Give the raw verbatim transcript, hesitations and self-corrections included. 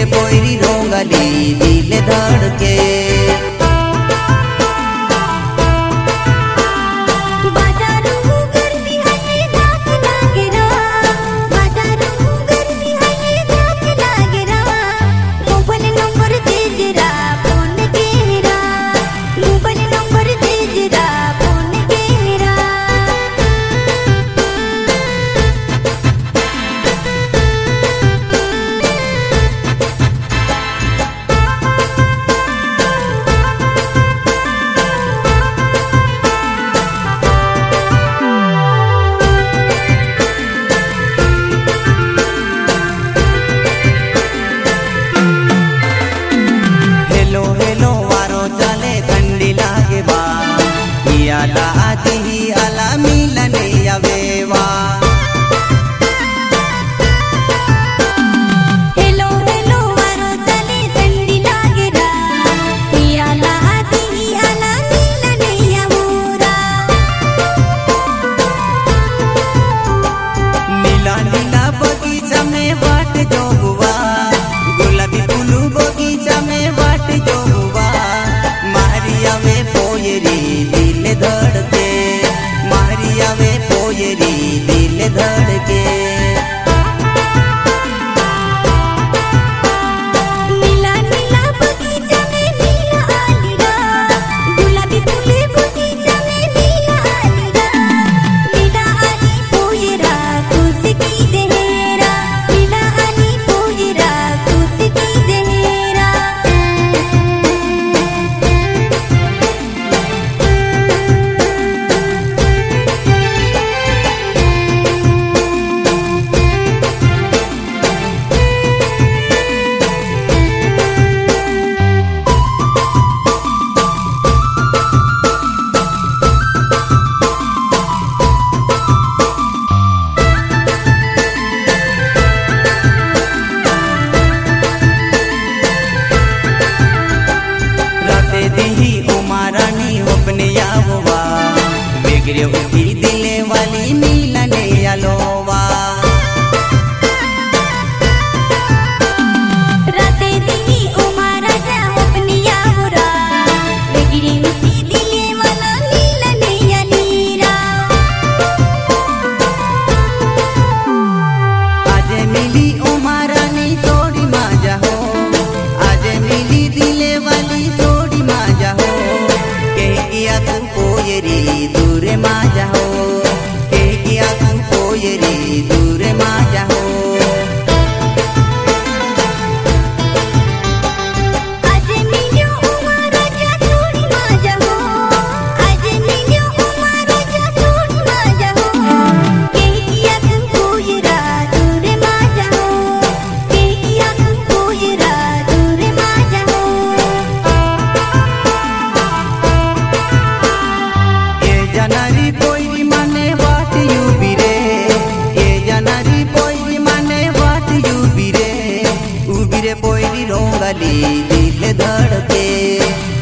उबिरे पोयरी रोंगाली दिल धड़के। आला आती ही आला मिलने आवेवा। हेलो हेलो वारो चले ठंडी लागेरा, आला आती ही आला मिलने आवेरा। नीला नीला बगीचा में बाट जो हुआ, गुलाबी फूलू बगीचा में बाट जो हुआ। मारिया में पोयरी दिल धड़के, मारिया में पोयरी दिल धड़के। नीला नीला बगीचा में नीला आलीरा, गुलाबी फूले बगीचा में नीला आलीरा। नीला आली पोयरा खुश की देहरा, नीला आली पोयरा खुश की देहरा। देही उमारानी अपने आववा, वेगरे उठी दिले वाली मिलने आलोवा। राते देही उमारा जा अपने आवरा, वेगरे उठी दिले वाला मिलने आलीरा। आज मिली उमारानी थोड़ी मजा हो, आज मिली दिले वाली थोड़ी मजा हो। कह किया तू पोयरी दूर मजा हो, कह किया तू पोयरी दूर मजा हो। आज मिलियो उमारा जा थोड़ी मजा हो, आज मिलियो उमारा जा थोड़ी मजा हो। कह किया तू पोयरा दूर मजा हो, कह किया तू पोयरा दूर मजा हो। ये जनारी पोयरी माने वाट युबिरे, ये जनारी पोयरी माने वाट युबिरे। उबिरे पोयरी रोंगाली दिल धड़के।